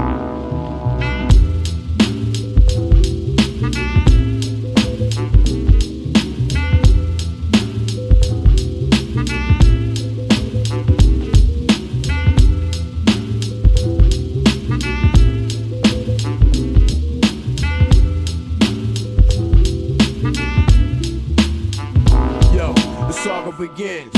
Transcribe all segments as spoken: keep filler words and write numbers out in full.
Begins,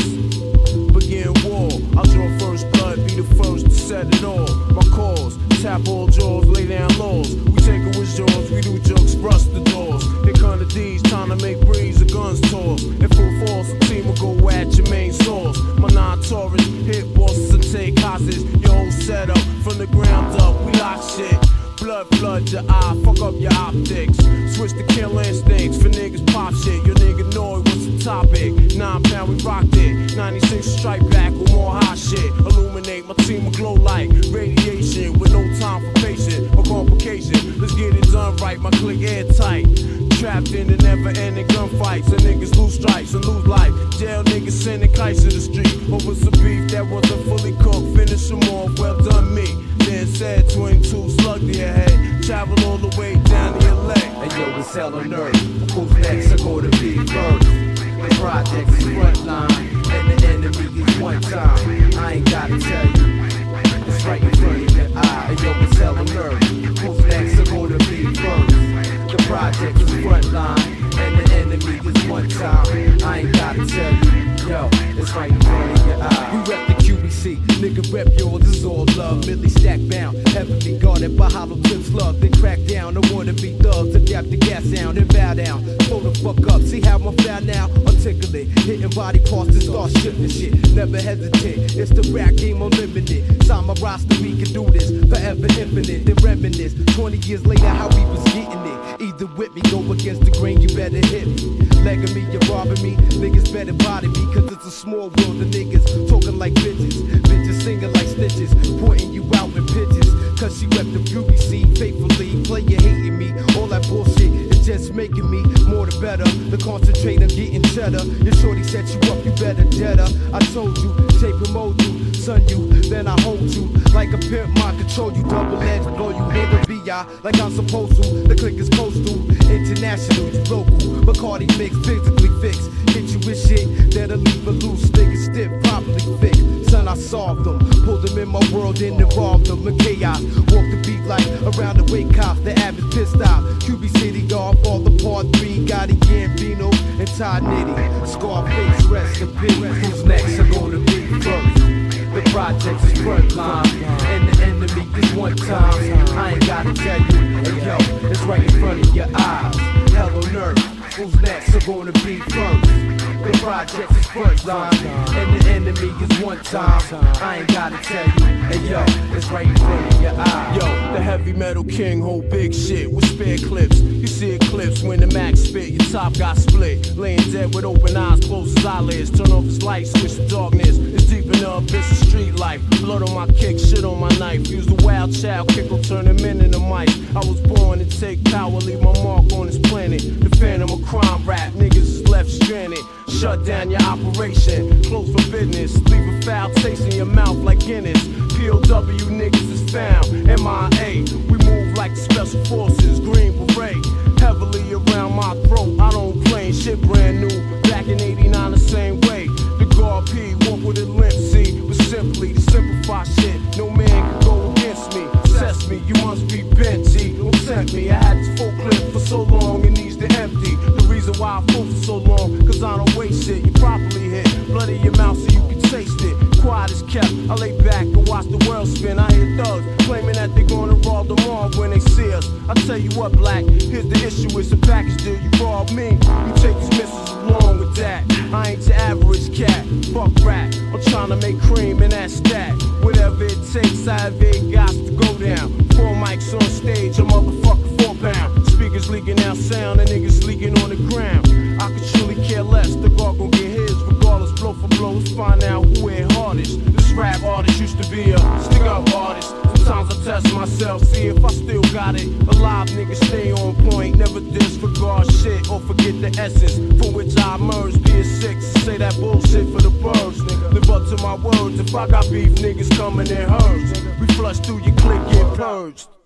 begin war. I'll draw first blood, be the first to set it all. My cause, tap all jaws, lay down laws. We take it with jaws, we do jokes, rust the doors. Here come the D's, time to make breeze, the guns toss. In full force, the team will go at your main source. My non-Taurus, hit bosses and take hostages. Your whole setup, from the ground up, we lock shit. Blood flood your eye, fuck up your optics. Switch the kill instincts for niggas pop shit. Your nigga know it was the topic. Nine pound, we rocked it. ninety-six strike back with more hot shit. Illuminate, my team will glow like radiation with no time for patience or complication. Let's get it done right, my click airtight. Trapped in the never-ending gunfights, and niggas lose strikes and lose life. Jail niggas sending kites to the street over some beef that wasn't fully cooked. Finish them off, well done me. Then said twenty-two slug to your head. Travel all the way down to your leg. And yo, it's hell on earth. Who's next are gonna be first? The project is frontline, and the enemy is one time. I ain't gotta tell you, it's right in front of your eye. And yo, it's hell on earth. Who's next are gonna be first? The project is frontline, and the enemy is one time. I ain't gotta tell you, yo, it's right in front of your eye. We rep the Q B C, nigga rep yours, this is all love. Millie stack bound, heavily guarded by hollow tips love. Then crack down, I wanna be thugs, adapt the gas sound and bow down. Slow the fuck up, see how I'm found now? Articulate, hitting body parts to start shifting shit. Never hesitate, it's the rap game unlimited. Sign my roster, we can do this, forever infinite. Then reminisce, twenty years later how we was getting it. Either with me, go against the grain, you better hit me. Legging me, you're robbing me, niggas better body me. Cause it's a small world of niggas talking like bitches. Bitches singing like snitches, pointing you out in pitches. Cause she rep the beauty scene faithfully. Player hating me, all that bullshit is just making me more the better. The concentrate on getting cheddar. Your shorty set you up, you better jet her. I told you, shape and mold you, son you, then I hold you. Like a pimp, mind control you, double edge, blow you, handle B I like I'm supposed to. The click is coastal, international, you local. Bacardi mix, physically fixed. Hit you with shit that'll leave a loose nigga stiff, properly fixed. Son, I solved them, pulled them in my world and involved them in chaos. Walk the beat like around the wake cops, the average pissed off. Q B City golf, all the part three, Gotti Gambino and Ty Nitty. Scarface, rest in peace. Who's next? I'm gonna be first. The project is frontline, and the enemy is one time. I ain't gotta tell you, hey yo, it's right in front of your eyes. Hell on earth, who's next? I'm gonna be first. The project is frontline, and the enemy is one time. I ain't gotta tell you, hey yo, it's right in front of your eyes. Yo, the heavy metal king hold big shit with spare clips. You see eclipse when the max spit, your top got split. Laying dead with open eyes, close his eyelids. Turn off his lights, switch to darkness. It's deep enough, it's a street life. Blood on my kick, shit on my knife. Use the wild child, kick will turn him in in the mic. I was born to take power, leave my mark on this planet. The phantom of crime rap, niggas is left stranded. Shut down your operation, close for business. Leave a foul taste in your mouth like Guinness. P O W niggas is found, M I A. We move like the special forces, green beret. Heavily around my throat, I don't claim shit brand new. Back in eighty-nine the same way. The guard P, walk with a limp, see. But simply to simplify shit, no man can go against me. Test me, you must be bent, G. Don't tempt me, I had this full clip for so long, it needs to empty. The reason why I fought for so long, cause I don't waste it. You properly hit, blood in your mouth so you can taste it. Quiet is kept, I lay back and watch the world spin. I hear thugs claiming that they gonna rob them all when they see us. I tell you what, black, here's the issue, it's a package deal. You rob me, you take these missiles along with that. I ain't your average cat, fuck rap. I'm trying to make cream and that's that. Whatever it takes, I have it got to go down. Four mics on stage, a motherfucking four pound. Speakers leaking out sound and niggas leaking on the ground. I could truly care less, the guard gon' get his regardless. Blow for blow, let's find out who hit hardest. This rap artist used to be a stick up artist. Sometimes I test myself, see if I still got it. Alive niggas stay on point, never disregard shit or forget the essence from which I emerge. Be a six, say that bullshit for the birds, nigga. Live up to my words, if I got beef, niggas coming in herds. We flush through your clique, get purged.